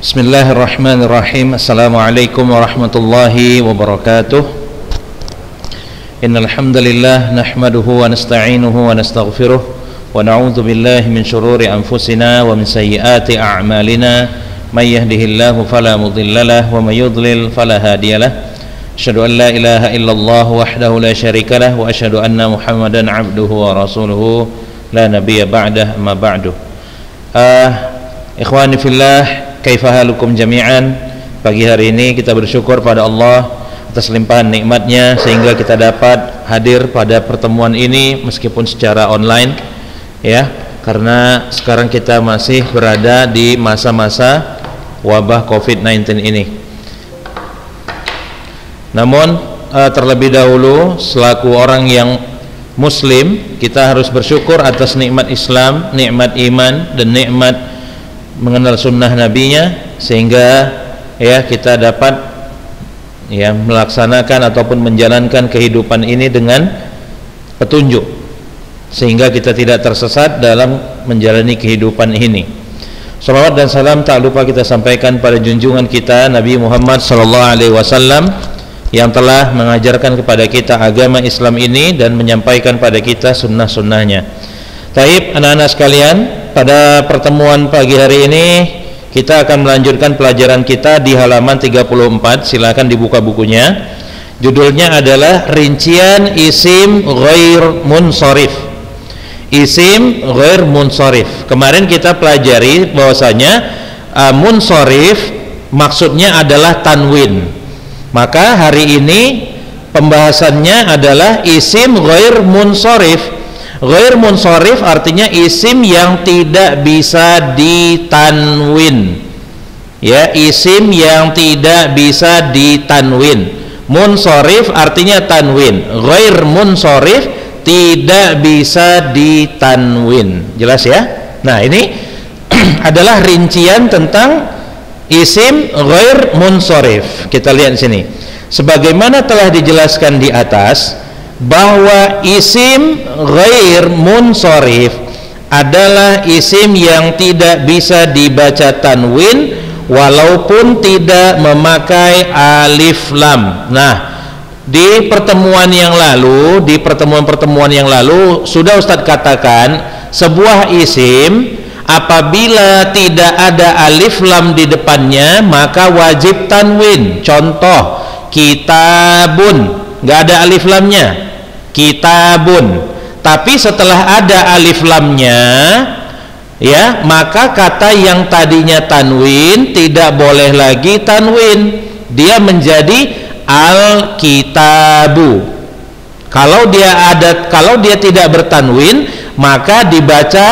Bismillahirrahmanirrahim. Assalamualaikum warahmatullahi wabarakatuh. Innal hamdalillah nahmaduhu wa nasta'inuhu wa nastaghfiruh wa na'udzu billahi min shururi anfusina wa min sayyiati a'malina. May yahdihillahu fala mudhillalah wa may yudlil fala hadiyalah. Asyhadu an la ilaha illallah wahdahu la syarikalah wa asyhadu anna Muhammadan 'abduhu wa rasuluhu la nabiyya ba'dah, amma ba'du. Ikhwani fillah, kaifa halukum jami'an. Pagi hari ini kita bersyukur pada Allah atas limpahan nikmatnya sehingga kita dapat hadir pada pertemuan ini meskipun secara online, ya, karena sekarang kita masih berada di masa-masa wabah COVID-19 ini. Namun terlebih dahulu selaku orang yang muslim, kita harus bersyukur atas nikmat Islam, nikmat iman, dan nikmat mengenal sunnah nabinya, sehingga ya kita dapat ya melaksanakan ataupun menjalankan kehidupan ini dengan petunjuk, sehingga kita tidak tersesat dalam menjalani kehidupan ini. Salawat dan salam tak lupa kita sampaikan pada junjungan kita Nabi Muhammad SAW yang telah mengajarkan kepada kita agama Islam ini dan menyampaikan pada kita sunnah-sunnahnya. Taib, anak-anak sekalian, pada pertemuan pagi hari ini kita akan melanjutkan pelajaran kita di halaman 34. Silakan dibuka bukunya. Judulnya adalah rincian isim ghair munsharif. Isim ghair munsharif. Kemarin kita pelajari bahwasanya munsharif maksudnya adalah tanwin. Maka hari ini pembahasannya adalah isim ghair munsharif. Ghair munsharif artinya isim yang tidak bisa ditanwin, ya, isim yang tidak bisa ditanwin. Munsharif artinya tanwin, ghair munsharif tidak bisa ditanwin. Jelas ya? Nah, ini adalah rincian tentang isim ghair munsharif. Kita lihat di sini. Sebagaimana telah dijelaskan di atas, bahwa isim ghair munsharif adalah isim yang tidak bisa dibaca tanwin walaupun tidak memakai alif lam. Nah, di pertemuan yang lalu, di pertemuan-pertemuan yang lalu sudah Ustadz katakan sebuah isim apabila tidak ada alif lam di depannya maka wajib tanwin. Contoh, kitabun, nggak ada alif lamnya, kitabun. Tapi setelah ada alif lamnya, ya, maka kata yang tadinya tanwin tidak boleh lagi tanwin, dia menjadi al-kitabu. Kalau dia tidak bertanwin maka dibaca,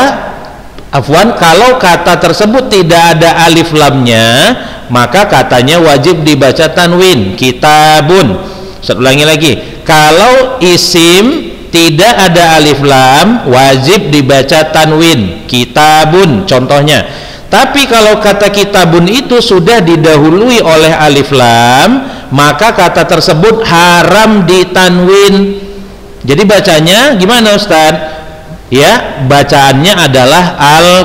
kalau kata tersebut tidak ada alif lamnya maka katanya wajib dibaca tanwin, kitabun. Saya ulangi lagi, kalau isim tidak ada alif lam wajib dibaca tanwin, kitabun contohnya. Tapi kalau kata kitabun itu sudah didahului oleh alif lam maka kata tersebut haram ditanwin. Jadi bacanya gimana Ustaz? Ya, bacaannya adalah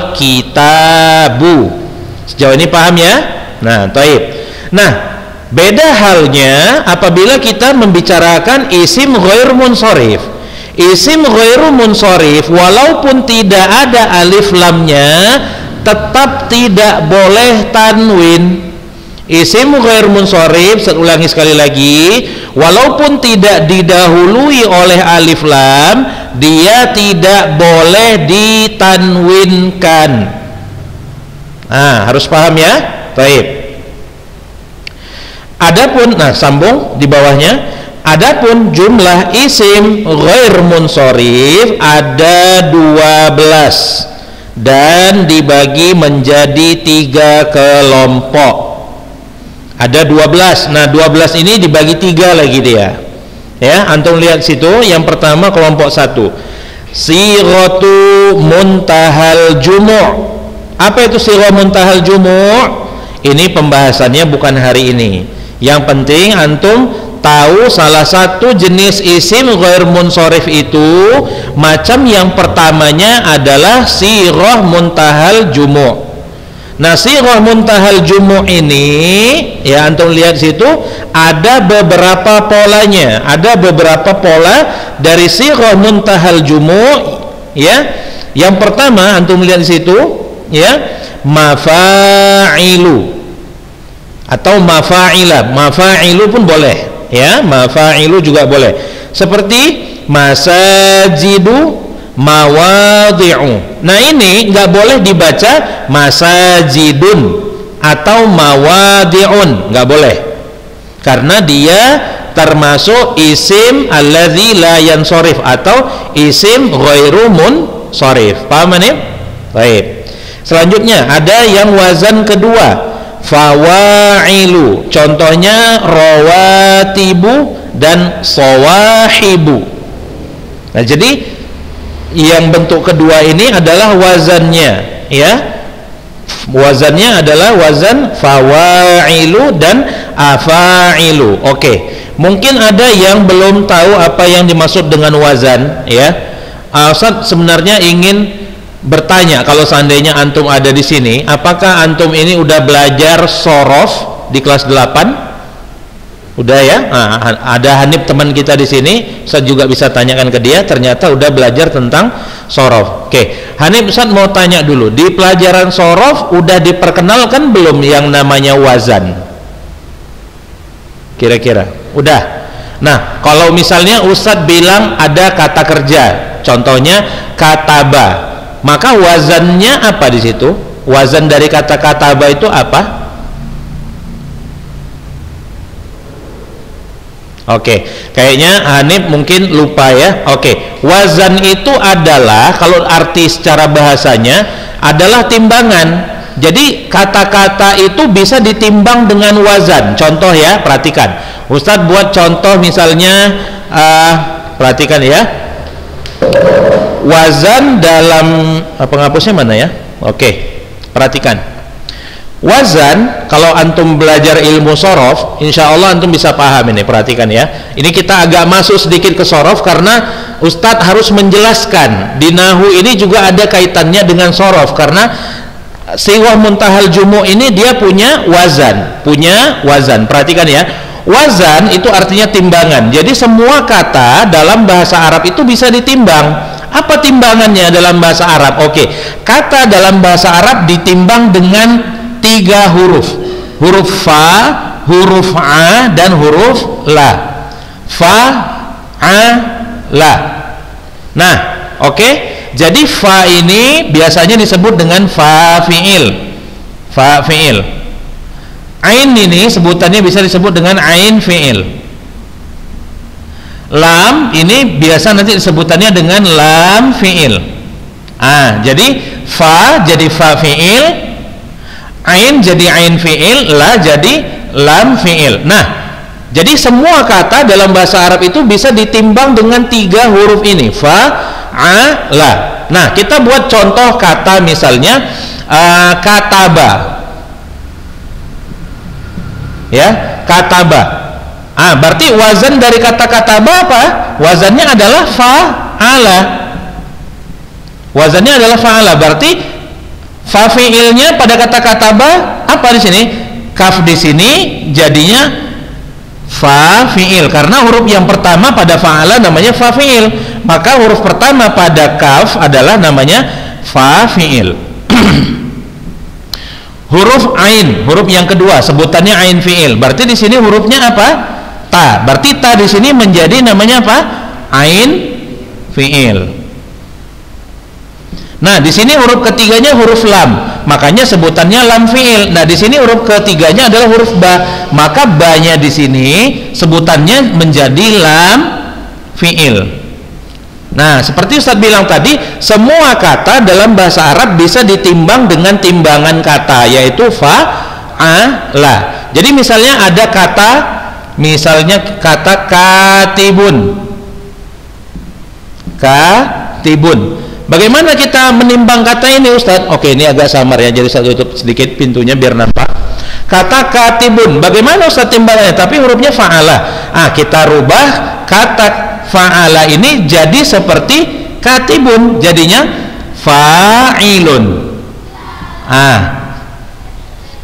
al-kitabu. Sejauh ini paham ya? Nah, taib. Nah, beda halnya apabila kita membicarakan isim ghair munsharif. Isim ghair munsharif walaupun tidak ada alif lamnya tetap tidak boleh tanwin. Isim ghair munsharif, saya ulangi sekali lagi, walaupun tidak didahului oleh alif lam dia tidak boleh ditanwinkan. Nah, harus paham ya? Baik. Adapun, nah sambung di bawahnya. Adapun jumlah isim ghair munsharif ada 12 dan dibagi menjadi 3 kelompok. Ada 12. Nah, 12 ini dibagi 3 lagi dia. Ya, antum lihat situ. Yang pertama kelompok 1. Sighatu muntahal jumu'. Apa itu sighah muntahal jumu'? Ini pembahasannya bukan hari ini. Yang penting antum tahu salah satu jenis isim ghair munsharif itu macam yang pertamanya adalah sighah muntahal jumu'. Nah, sighah muntahal jumu' ini ya antum lihat situ ada beberapa polanya, ada beberapa pola dari sighah muntahal jumu' ya. Yang pertama antum lihat di situ ya, mafa'ilu atau mafa'ila. Mafa'ilu pun boleh ya, mafa'ilu juga boleh. Seperti masajidu, mawadhi'u. Nah, ini nggak boleh dibaca masajidun atau mawadhi'un, nggak boleh, karena dia termasuk isim alladzi la yansorif atau isim ghairu munsharif. Paham ini? Baik. Selanjutnya ada yang wazan kedua, fawa'ilu. Contohnya rawatibu dan sawahibu. Nah, jadi yang bentuk kedua ini adalah wazannya ya, wazannya adalah wazan fawa'ilu dan afa'ilu. Oke, mungkin ada yang belum tahu apa yang dimaksud dengan wazan ya. Ustaz sebenarnya ingin bertanya, kalau seandainya antum ada di sini, apakah antum ini udah belajar sorof di kelas 8? Udah ya? Nah, ada Hanif teman kita di sini, Ustaz juga bisa tanyakan ke dia, ternyata udah belajar tentang sorof. Oke, Hanif, Ustaz mau tanya dulu, di pelajaran sorof udah diperkenalkan belum yang namanya wazan? Kira-kira udah. Nah, kalau misalnya Ustaz bilang ada kata kerja, contohnya kataba, maka wazannya apa di situ? Wazan dari kata kataba itu apa? Oke, kayaknya Hanif mungkin lupa ya. Oke, wazan itu adalah, kalau arti secara bahasanya adalah timbangan. Jadi kata-kata itu bisa ditimbang dengan wazan. Contoh ya, perhatikan. Ustadz buat contoh misalnya, perhatikan ya. Wazan dalam penghapusnya mana ya? Oke, perhatikan. Wazan, kalau antum belajar ilmu sorof, insya Allah antum bisa paham ini. Perhatikan ya, ini kita agak masuk sedikit ke sorof karena Ustadz harus menjelaskan di nahu ini juga ada kaitannya dengan sorof, karena sighah muntahal jumu' ini dia punya wazan, Perhatikan ya, wazan itu artinya timbangan. Jadi semua kata dalam bahasa Arab itu bisa ditimbang. Apa timbangannya dalam bahasa Arab? Oke, kata dalam bahasa Arab ditimbang dengan 3 huruf, huruf fa, huruf a, dan huruf la. Fa, a, la. Nah, oke. Jadi fa ini biasanya disebut dengan fa fi'il. Fa fi'il. Ain ini sebutannya bisa disebut dengan ain fi'il. Lam ini biasa nanti sebutannya dengan lam fi'il. Jadi fa jadi fa fi'il, ain jadi ain fi'il, la jadi lam fi'il. Nah, jadi semua kata dalam bahasa Arab itu bisa ditimbang dengan 3 huruf ini, fa, a, la. Nah, kita buat contoh kata misalnya kataba ya, kataba. Berarti wazan dari kata kataba apa? Wazannya adalah fa'ala. Wazannya adalah fa'ala. Berarti fa fi'ilnya pada kata kataba apa di sini? Kaf di sini jadinya fa fi'il, karena huruf yang pertama pada fa'ala namanya fa fi'il, maka huruf pertama pada kaf adalah namanya fa fi'il. Huruf ain, huruf yang kedua sebutannya ain fi'il, berarti di sini hurufnya apa? Ta. Berarti ta di sini menjadi namanya apa? Ain fi'il. Nah, di sini huruf ketiganya huruf lam, makanya sebutannya lam fi'il. Nah, di sini huruf ketiganya adalah huruf ba, maka ba-nya di sini sebutannya menjadi lam fi'il. Nah, seperti Ustadz bilang tadi, semua kata dalam bahasa Arab bisa ditimbang dengan timbangan kata, yaitu fa, a, la. Jadi misalnya ada kata, misalnya kata katibun. Katibun. Bagaimana kita menimbang kata ini, Ustadz? Oke, ini agak samar ya, jadi saya tutup sedikit pintunya biar nampak. Kata katibun, bagaimana Ustadz timbangannya? Tapi hurufnya fa'ala. Kita rubah kata fa'ala ini jadi seperti katibun, jadinya fa'ilun.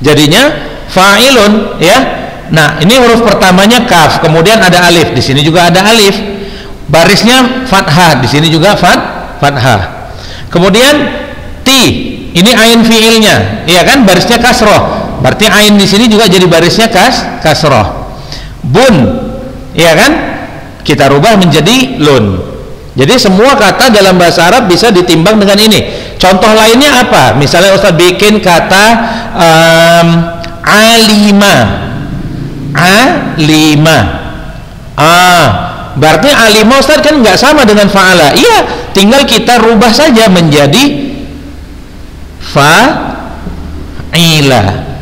jadinya fa'ilun, ya. Nah, ini huruf pertamanya kaf, kemudian ada alif, di sini juga ada alif. Barisnya fathah, di sini juga fathah. Kemudian ti, ini ain fiilnya, iya kan, barisnya kasroh. Berarti ain di sini juga jadi barisnya kasroh. Bun, iya kan, kita rubah menjadi lun. Jadi semua kata dalam bahasa Arab bisa ditimbang dengan ini. Contoh lainnya apa? Misalnya Ustaz bikin kata alima. Berarti alima Ustaz kan nggak sama dengan fa'ala. Iya, tinggal kita rubah saja menjadi fa'ila.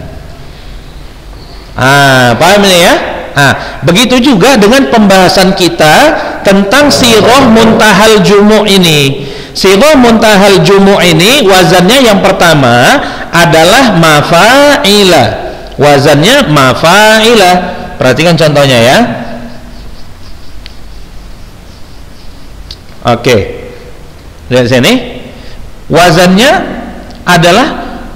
Paham ini ya? Begitu juga dengan pembahasan kita tentang sighah muntahal jumu' ini. Sighah muntahal jumu' ini wazannya yang pertama adalah mafa'ila. Wazannya mafa'ila. Perhatikan contohnya ya. Oke. Lihat sini. Wazannya adalah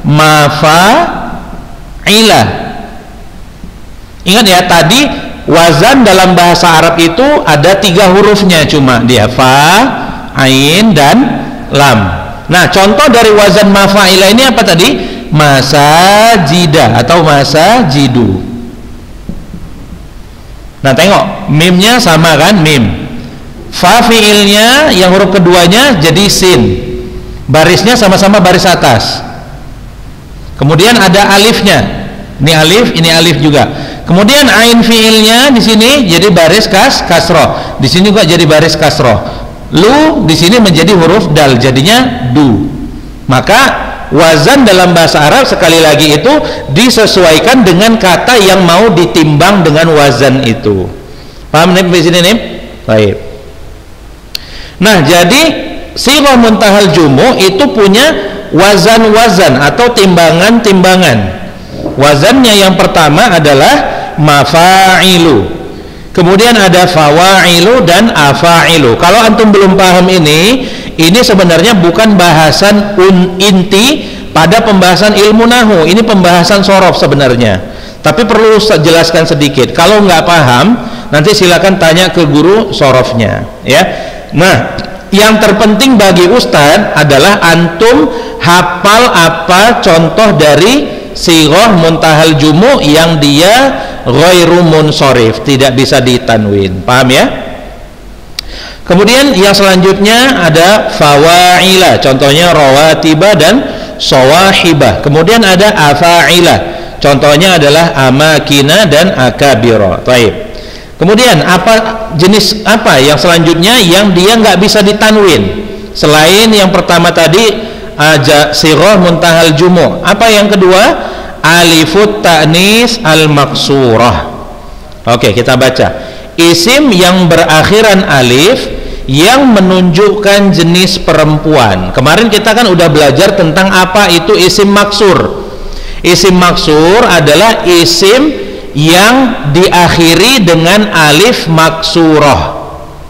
mafa'ila. Ingat ya, tadi wazan dalam bahasa Arab itu ada 3 hurufnya, cuma dia fa, ain, dan lam. Nah, contoh dari wazan mafa'ila ini apa tadi? Masajida atau masajidu. Nah, tengok, mimnya sama kan, mim. Fa fiilnya yang huruf keduanya jadi sin. Barisnya sama-sama baris atas. Kemudian ada alifnya. Ini alif juga. Kemudian ain fiilnya di sini jadi baris kasroh. Di sini juga jadi baris kasroh. Lu di sini menjadi huruf dal, jadinya du. Maka wazan dalam bahasa Arab sekali lagi itu disesuaikan dengan kata yang mau ditimbang dengan wazan itu. Paham nih di sini nih? Baik. Nah, jadi sighah muntahal jumu itu punya wazan-wazan atau timbangan-timbangan. Wazannya yang pertama adalah mafa'ilu, kemudian ada fawa'ilu dan afa'ilu. Kalau antum belum paham ini sebenarnya bukan bahasan inti pada pembahasan ilmu nahu. Ini pembahasan sorof sebenarnya, tapi perlu jelaskan sedikit. Kalau nggak paham, nanti silakan tanya ke guru sorofnya ya. Nah, yang terpenting bagi Ustadz adalah antum hafal apa contoh dari sighah muntahal jumu yang dia ghairu munsharif, tidak bisa ditanwin. Paham ya? Kemudian yang selanjutnya ada fawa'ila, contohnya rawatiba dan sawahibah. Kemudian ada afa'ila, contohnya adalah amakina dan akabira. Baik. Kemudian jenis apa yang selanjutnya yang dia nggak bisa ditanwin selain yang pertama tadi sighah muntahal jumu'? Apa yang kedua? Alifut ta'nis al-maksurah. Oke, kita baca. Isim yang berakhiran alif yang menunjukkan jenis perempuan. Kemarin kita kan udah belajar tentang apa itu isim maksur. Isim maksur adalah isim yang diakhiri dengan alif maksurah.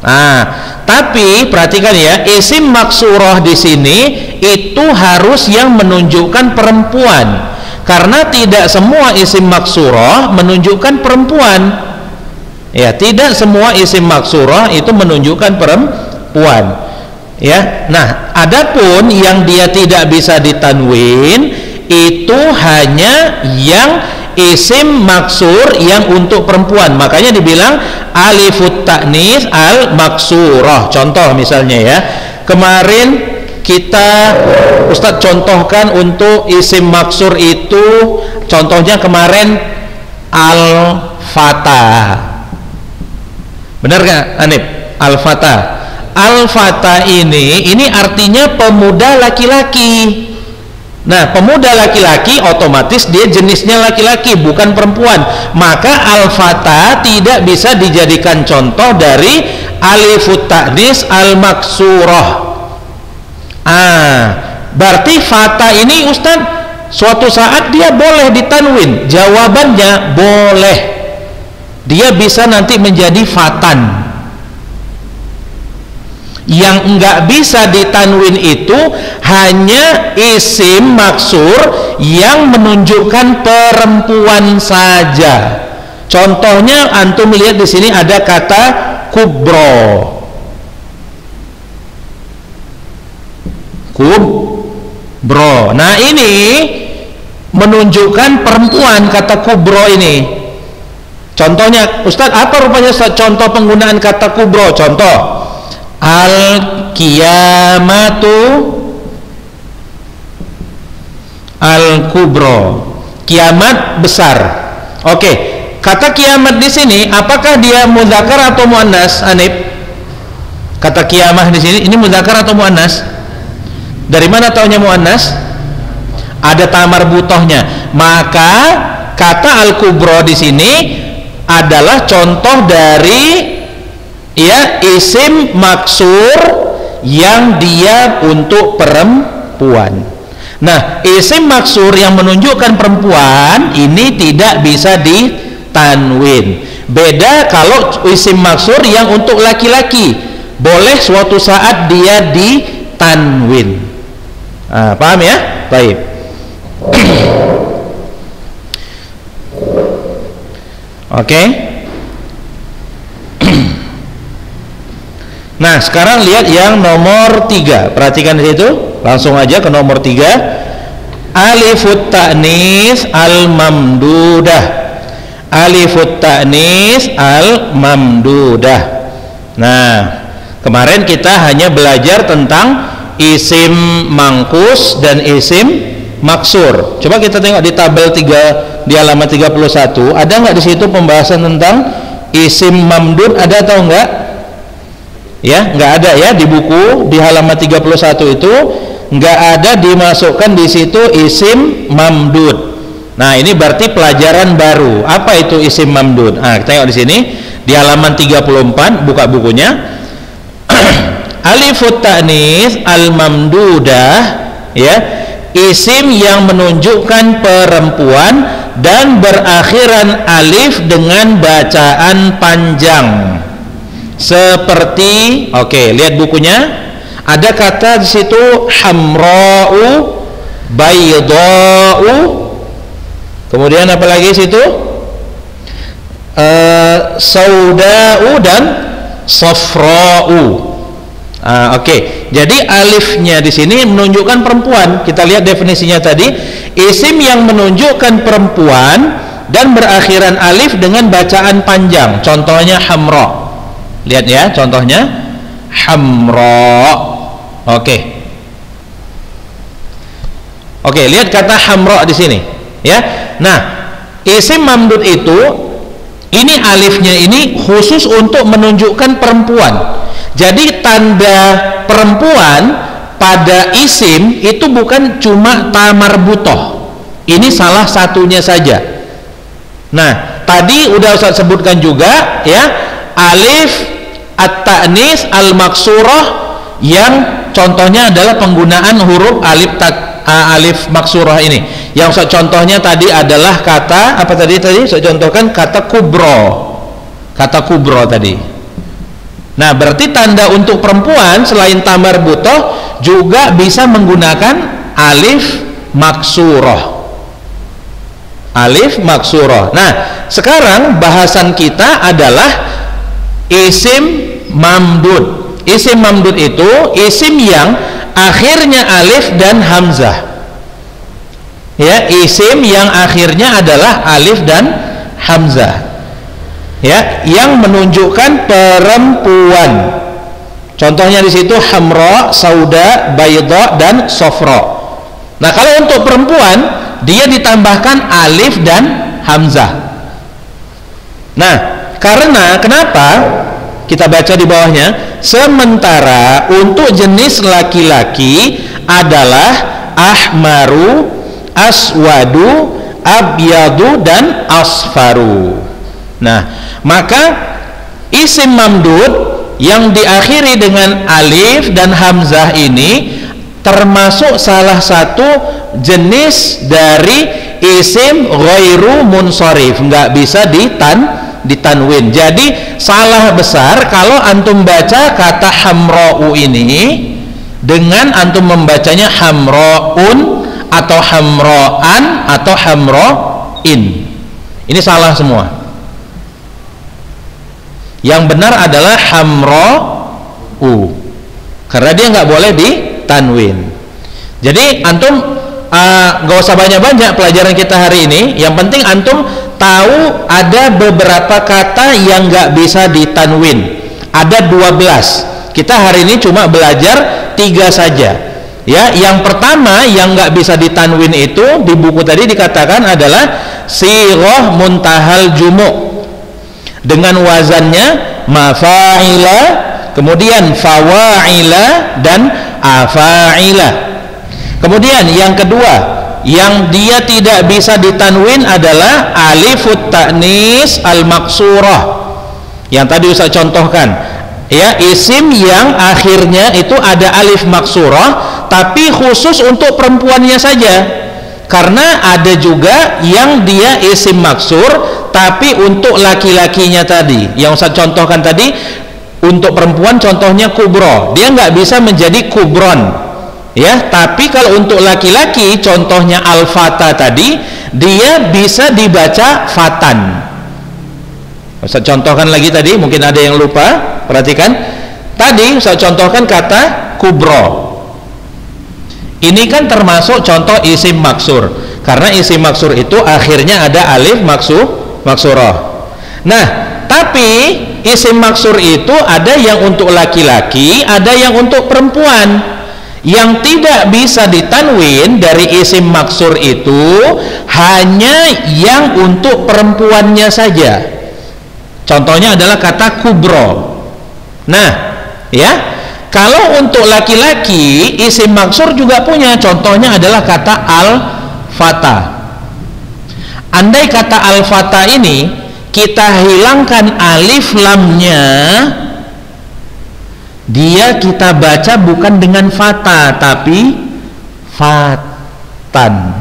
Tapi perhatikan ya, isim maksurah di sini itu harus yang menunjukkan perempuan, karena tidak semua isim maksurah menunjukkan perempuan. Ya, tidak semua isim maksurah itu menunjukkan perempuan. Ya, nah, adapun yang dia tidak bisa ditanwin itu hanya yang isim maksur yang untuk perempuan. Makanya dibilang alifut ta'nis al maksurah. Contoh misalnya ya, kemarin kita Ustadz contohkan untuk isim maksur itu, contohnya kemarin al-fatah. Benar gak Anip? Al-fatah. Al-fatah ini artinya pemuda laki-laki. Nah, pemuda laki-laki otomatis dia jenisnya laki-laki, bukan perempuan. Maka al-fatah tidak bisa dijadikan contoh dari alifut ta'nis al-maksurah. Berarti fata ini Ustaz suatu saat dia boleh ditanwin. Jawabannya boleh. Dia bisa nanti menjadi fatan. Yang enggak bisa ditanwin itu hanya isim maksur yang menunjukkan perempuan saja. Contohnya antum lihat di sini ada kata kubro. Kubro. Nah, ini menunjukkan perempuan kata kubro ini. Contohnya, Ustaz, apa rupanya Ustaz contoh penggunaan kata kubro? Contoh al-qiyamatu al-kubro, kiamat besar. Oke, kata kiamat di sini apakah dia mudzakkar atau muannas, Anif? Kata kiamah di sini ini mudzakkar atau muannas? Dari mana taunya muannas? Ada tamar butohnya. Maka kata al-kubro di sini adalah contoh dari isim maksur yang dia untuk perempuan. Nah, isim maksur yang menunjukkan perempuan ini tidak bisa ditanwin. Beda kalau isim maksur yang untuk laki-laki, boleh suatu saat dia ditanwin. Paham ya? Baik. Oke. Nah, sekarang lihat yang nomor 3. Perhatikan di situ. Langsung aja ke nomor 3. Alifut ta'nis al-mamdudah. Alifut ta'nis al-mamdudah. Nah, kemarin kita hanya belajar tentang isim mangkus dan isim maksur. Coba kita tengok di tabel 3 di halaman 31. Ada nggak di situ pembahasan tentang isim mamdud? Ada atau enggak? Ya, nggak ada ya di buku di halaman 31 itu nggak ada dimasukkan di situ isim mamdud. Nah, ini berarti pelajaran baru. Apa itu isim mamdud? Nah, kita tengok di sini di halaman 34, buka bukunya. Alifut ta'nis al-mamdudah, ya, isim yang menunjukkan perempuan dan berakhiran alif dengan bacaan panjang. Seperti, oke, lihat bukunya. Ada kata di situ hamra'u, bayda'u. Kemudian apa lagi situ? Sauda'u dan safra'u. Oke. Jadi alifnya di sini menunjukkan perempuan. Kita lihat definisinya tadi, isim yang menunjukkan perempuan dan berakhiran alif dengan bacaan panjang. Contohnya hamra. Lihat ya, contohnya hamra. Oke. Oke, lihat kata hamra di sini, ya. Nah, isim mamdud itu ini alifnya ini khusus untuk menunjukkan perempuan. Jadi tanda perempuan pada isim itu bukan cuma tamar butoh. Ini salah satunya saja. Nah, tadi udah Ustaz sebutkan juga ya, alif at-ta'nis al-maksurah yang contohnya adalah penggunaan huruf alif maksurah ini. Yang Ustaz contohnya tadi adalah kata apa tadi Ustaz contohkan kata kubro. Kata kubro tadi. Nah, berarti tanda untuk perempuan selain tamar butoh juga bisa menggunakan alif maksurah. Alif maksurah. Nah, sekarang bahasan kita adalah isim mamdud. Isim mamdud itu isim yang akhirnya alif dan hamzah. Ya, isim yang akhirnya adalah alif dan hamzah. Ya, yang menunjukkan perempuan. Contohnya di situ hamra, sauda, bayda dan sofra. Nah, kalau untuk perempuan dia ditambahkan alif dan hamzah. Nah, karena kenapa? Kita baca di bawahnya. Sementara untuk jenis laki-laki adalah ahmaru, aswadu, abyadu dan asfaru. Nah, maka isim mamdud yang diakhiri dengan alif dan hamzah ini termasuk salah satu jenis dari isim ghairu munsharif, nggak bisa ditanwin. Jadi salah besar kalau antum baca kata hamra'u ini dengan antum membacanya hamra'un atau hamra'an atau hamra'in. Ini salah semua. Yang benar adalah hamra'u, karena dia nggak boleh ditanwin. Jadi antum nggak usah banyak-banyak pelajaran kita hari ini. Yang penting antum tahu ada beberapa kata yang nggak bisa ditanwin. Ada 12. Kita hari ini cuma belajar 3 saja. Ya, yang pertama yang nggak bisa ditanwin itu di buku tadi dikatakan adalah sighah muntahal jumu' dengan wazannya mafa'ila, kemudian fawa'ila dan afa'ila. Kemudian yang kedua yang dia tidak bisa ditanwin adalah alifut ta'nis al-maksurah, yang tadi Ustaz contohkan, ya, isim yang akhirnya itu ada alif maksurah tapi khusus untuk perempuannya saja. Karena ada juga yang dia isim maksur tapi untuk laki-lakinya tadi, yang Ustaz contohkan tadi, untuk perempuan contohnya kubro, dia nggak bisa menjadi kubron, ya. Tapi kalau untuk laki-laki contohnya al-fata tadi, dia bisa dibaca fatan. Ustaz contohkan lagi tadi, mungkin ada yang lupa, perhatikan tadi Ustaz contohkan kata kubro. Ini kan termasuk contoh isim maksur, karena isim maksur itu akhirnya ada alif maksurah. Nah, tapi isim maksur itu ada yang untuk laki-laki, ada yang untuk perempuan. Yang tidak bisa ditanwin dari isim maksur itu hanya yang untuk perempuannya saja. Contohnya adalah kata kubro. Nah, ya, kalau untuk laki-laki isim maksur juga punya, contohnya adalah kata al-fata. Andai kata al-fata ini kita hilangkan alif lamnya, dia kita baca bukan dengan fata tapi fatan.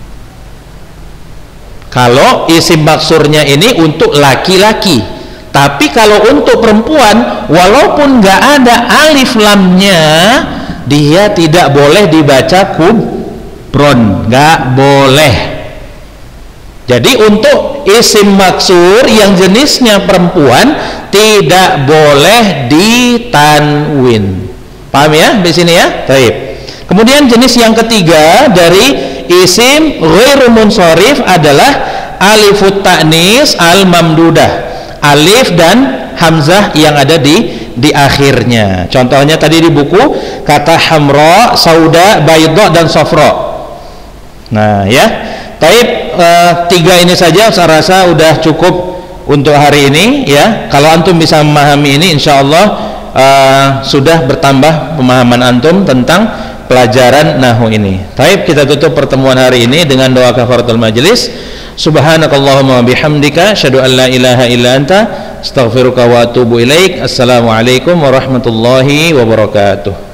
Kalau isim maksurnya ini untuk laki-laki, tapi kalau untuk perempuan walaupun nggak ada alif lamnya, dia tidak boleh dibaca kubron, nggak boleh. Jadi untuk isim maksur yang jenisnya perempuan tidak boleh ditanwin. Paham ya di sini ya? Baik. Kemudian jenis yang ketiga dari isim ghairu munsharif adalah alifut ta'nis al-mamdudah. Alif dan hamzah yang ada di akhirnya. Contohnya tadi di buku kata hamra, sauda, bayda dan safra. Nah, ya. Taib, 3 ini saja saya rasa udah cukup untuk hari ini ya. Kalau antum bisa memahami ini, insyaallah sudah bertambah pemahaman antum tentang pelajaran nahwu ini. Taib, kita tutup pertemuan hari ini dengan doa kafaratul majelis. Subhanakallahumma bihamdika asyhadu an la ilaha illa anta astaghfiruka wa atubu ilaik. Assalamualaikum warahmatullahi wabarakatuh.